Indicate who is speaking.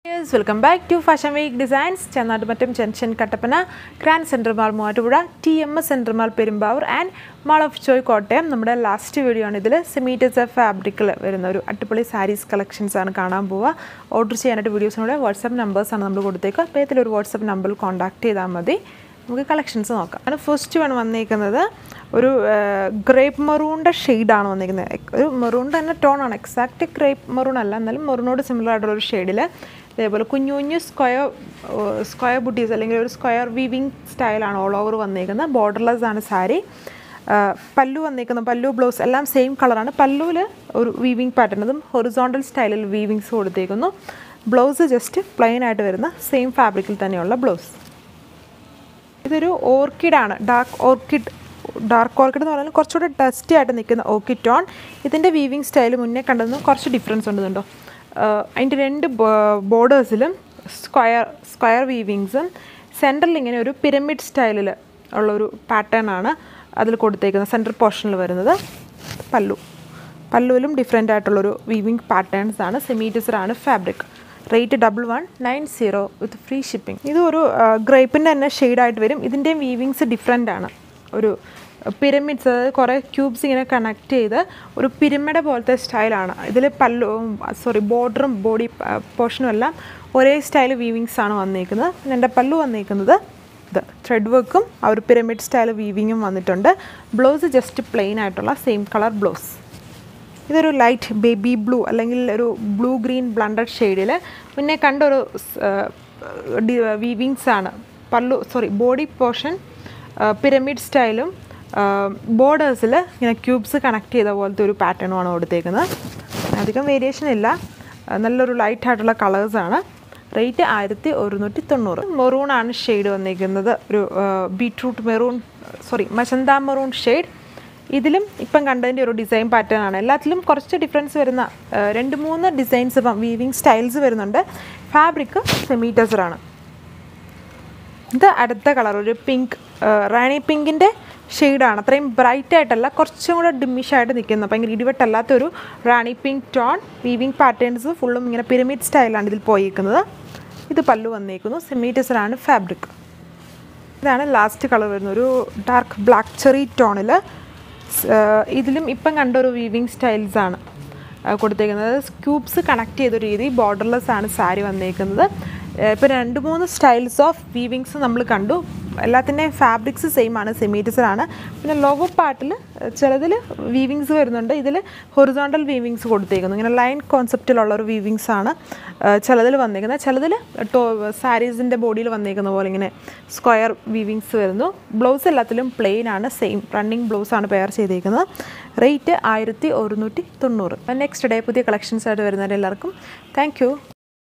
Speaker 1: Yes, welcome back to Fashion Week Designs. Chennattumattum Junction Kattapana, Grand Central Mall Moovattupuzha, TMS Central Mall Perumbavoor and Mall of Joy Kottayam. നമ്മുടെ last video ആണ് ഇതിൽ സെമീറ്റസ് ഫാബ്രിക്കിൽ വരുന്ന ഒരു അടിപൊളി saris collections ആണ് കാണാൻ പോവുക. ഓർഡർ ചെയ്യാനായിട്ട് വീഡിയോസിനോട് വാട്സാപ്പ് നമ്പേഴ്സ് ആണ് നമ്മൾ കൊടുത്തേക്കുക. അപ്പോൾ ഇതിലൊരു വാട്സാപ്പ് നമ്പറിൽ കോൺടാക്ട് ചെയ്താൽ മതി. നമുക്ക് കളക്ഷൻസ് നോക്കാം. ആണ് ഫസ്റ്റ് വൺ വന്നിരിക്കുന്നത് ഒരു ഗ്രേപ്പ് മെറൂണിൻ്റെ ഷെയ്ഡാണ് വന്നിരിക്കുന്നത്. ഒരു മെറൂണിൻ്റെ തന്നെ ടോണാണ്, എക്സാക്റ്റ് ഗ്രേപ്പ് മെറൂൺ അല്ല, എന്നാലും മെറൂണോട് സിമിലർ ആയിട്ടുള്ളൊരു ഷെയ്ഡിൽ അതേപോലെ കുഞ്ഞു കുഞ്ഞു സ്ക്വയർ ബുട്ടീസ് അല്ലെങ്കിൽ ഒരു സ്ക്വയർ വീവിങ് സ്റ്റൈലാണ് ഓൾ ഓവർ വന്നിരിക്കുന്നത്. ബോർഡർലെസ് ആണ് സാരി. പല്ലു വന്നിരിക്കുന്നത്, പല്ലു ബ്ലൗസ് എല്ലാം സെയിം കളറാണ്. പല്ലുവിൽ ഒരു വീവിങ് പാറ്റേൺ, അതും ഹൊറിസോണ്ടൽ സ്റ്റൈലിൽ വീവിങ്സ് കൊടുത്തേക്കുന്നു. ബ്ലൗസ് ജസ്റ്റ് പ്ലെയിൻ ആയിട്ട് വരുന്ന സെയിം ഫാബ്രിക്കിൽ തന്നെയുള്ള ബ്ലൗസ്. ഇതൊരു ഓർക്കിഡാണ്, ഡാർക്ക് ഓർക്കിഡ് എന്ന് പറഞ്ഞാൽ കുറച്ചുകൂടെ ഡസ്റ്റി ആയിട്ട് നിൽക്കുന്ന ഓർക്കിഡ് ടോൺ. ഇതിൻ്റെ വീവിങ് സ്റ്റൈൽ മുന്നേ കണ്ടതിന് കുറച്ച് ഡിഫറൻസ് ഉണ്ടെന്നുണ്ടോ. അതിൻ്റെ രണ്ട് ബോർഡേഴ്സിലും സ്ക്വയർ വീവിങ്സും സെൻറ്ററിൽ ഇങ്ങനെ ഒരു പിരമിഡ് സ്റ്റൈലിൽ ഉള്ളൊരു പാറ്റേൺ ആണ് അതിൽ കൊടുത്തേക്കുന്നത്, സെൻട്രൽ പോർഷനിൽ വരുന്നത്. പല്ലുവിലും ഡിഫറെൻ്റ് ആയിട്ടുള്ളൊരു വീവിങ് പാറ്റേൺസ് ആണ്. സെമീറ്റസറാണ് fabric. Rate 1190 with free shipping. ഇതൊരു ഗ്രേപ്പിൻ്റെ തന്നെ ഷെയ്ഡായിട്ട് വരും. ഇതിൻ്റെയും വീവിങ്സ് ഡിഫറെൻ്റ് ആണ്. ഒരു പിരമിഡ്സ്, അതായത് കുറേ ക്യൂബ്സ് ഇങ്ങനെ കണക്ട് ചെയ്ത് ഒരു പിരമിഡ് പോലത്തെ സ്റ്റൈലാണ്. ഇതിൽ ബോർഡറും ബോഡി പോർഷനും എല്ലാം ഒരേ സ്റ്റൈൽ വീവിങ്സ് ആണ് വന്നിരിക്കുന്നത്. പിന്നെ എൻ്റെ പല്ലു വന്നിരിക്കുന്നത് ഇത് ത്രെഡ് വർക്കും ആ ഒരു പിരമിഡ് സ്റ്റൈൽ വീവിങ്ങും വന്നിട്ടുണ്ട്. ബ്ലൗസ് ജസ്റ്റ് പ്ലെയിൻ ആയിട്ടുള്ള സെയിം കളർ ബ്ലൗസ്. ഇതൊരു ലൈറ്റ് ബേബി ബ്ലൂ അല്ലെങ്കിൽ ഒരു ബ്ലൂ ഗ്രീൻ ബ്ലണ്ടഡ് ഷെയ്ഡിൽ മുന്നേ കണ്ടൊരു വീവിങ്സ് ആണ്. ബോഡി പോർഷൻ പിരമിഡ് സ്റ്റൈലും ബോർഡേഴ്സിൽ ഇങ്ങനെ ക്യൂബ്സ് കണക്ട് ചെയ്ത പോലത്തെ ഒരു പാറ്റേണുമാണ് കൊടുത്തേക്കുന്നത്. അധികം വേരിയേഷൻ ഇല്ല, നല്ലൊരു ലൈറ്റ് ആയിട്ടുള്ള കളേഴ്സാണ്. റേറ്റ് 1190. മെറൂണാണ് ഷെയ്ഡ് വന്നിരിക്കുന്നത്. ഒരു മജന്ത മെറൂൺ ഷെയ്ഡ്. ഇതിലും ഇപ്പം കണ്ടതിൻ്റെ ഒരു ഡിസൈൻ പാറ്റേൺ ആണ്. എല്ലാത്തിലും കുറച്ച് ഡിഫറൻസ് വരുന്ന 2-3 ഡിസൈൻസ് ഇപ്പം വീവിങ് സ്റ്റൈൽസ് വരുന്നുണ്ട്. ഫാബ്രിക് സെമീറ്റസറാണ്. ഇത് അടുത്ത കളർ ഒരു പിങ്ക്, റാണി പിങ്കിൻ്റെ ഷെയ്ഡാണ്. അത്രയും ബ്രൈറ്റ് ആയിട്ടല്ല, കുറച്ചും കൂടെ ഡിമ്മിഷായിട്ട് നിൽക്കുന്ന ഭയങ്കര ഇടിവെട്ടല്ലാത്തൊരു rani pink tone. Weaving patterns ഫുള്ളും ഇങ്ങനെ പിരമിഡ് സ്റ്റൈലാണ് ഇതിൽ പോയിരിക്കുന്നത്. ഇത് പല്ലു വന്നിരിക്കുന്നു. സെമീറ്റസറാണ് ഫാബ്രിക്. ഇതാണ് ലാസ്റ്റ് കളർ വരുന്നത്, ഒരു ഡാർക്ക് ബ്ലാക്ക് ചെറി ടോണിൽ. ഇതിലും ഇപ്പം കണ്ടൊരു വീവിങ് സ്റ്റൈൽസാണ് കൊടുത്തേക്കുന്നത്. ക്യൂബ്സ് കണക്ട് ചെയ്തൊരു രീതി. ബോർഡർലെസ് ആണ് സാരി വന്നിരിക്കുന്നത്. ഇപ്പോൾ 2-3 സ്റ്റൈൽസ് ഓഫ് വീവിങ്സ് നമ്മൾ കണ്ടു. എല്ലാത്തിൻ്റെയും ഫാബ്രിക്സ് സെയിം ആണ്, സെമീറ്റസറാണ്. പിന്നെ ലോഗോ പാർട്ടിൽ ചിലതിൽ വീവിങ്സ് വരുന്നുണ്ട്. ഇതിൽ ഹൊറിസോണ്ടൽ വീവിങ്സ് കൊടുത്തേക്കുന്നു. ഇങ്ങനെ ലൈൻ കോൺസെപ്റ്റിലുള്ളൊരു വീവിങ്സ് ആണ് ചിലതിൽ വന്നിരിക്കുന്നത്. ചിലതിൽ സാരീസിൻ്റെ ബോഡിയിൽ വന്നിരിക്കുന്ന പോലെ ഇങ്ങനെ സ്ക്വയർ വീവിങ്സ് വരുന്നു. ബ്ലൗസ് എല്ലാത്തിലും പ്ലെയിൻ ആണ്, സെയിം റണ്ണിങ് ബ്ലൗസാണ് പെയർ ചെയ്തിരിക്കുന്നത്. റേറ്റ് 1190. നെക്സ്റ്റ് ഡേ പുതിയ കളക്ഷൻസ് ആയിട്ട് വരുന്നവരെല്ലാവർക്കും താങ്ക് യു.